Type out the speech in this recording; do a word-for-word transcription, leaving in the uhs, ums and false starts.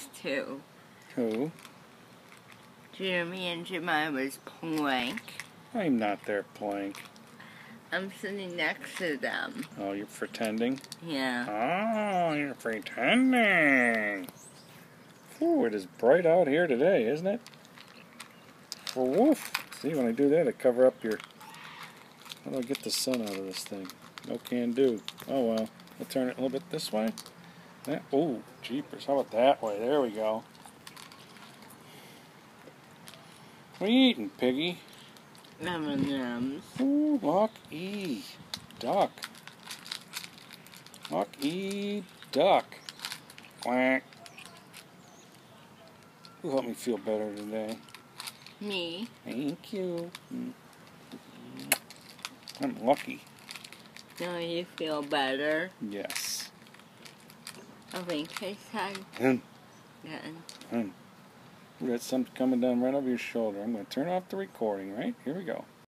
this too. Who? Jeremy and Jemima's plank. I'm not their plank. I'm sitting next to them. Oh, you're pretending? Yeah. Oh, you're pretending. Ooh, it is bright out here today, isn't it? Well, woof. See, when I do that, I cover up your... How do I get the sun out of this thing? No can do. Oh, well. I'll turn it a little bit this way. That, oh, jeepers. How about that way? There we go. What are you eating, piggy? M and M's. Ooh, Lucky duck. Lucky duck. Quack. Who helped me feel better today? Me. Thank you. I'm lucky. Now you feel better. Yes. I think I said. Hmm. Good. Hmm. We got something coming down right over your shoulder. I'm going to turn off the recording, right? Here we go.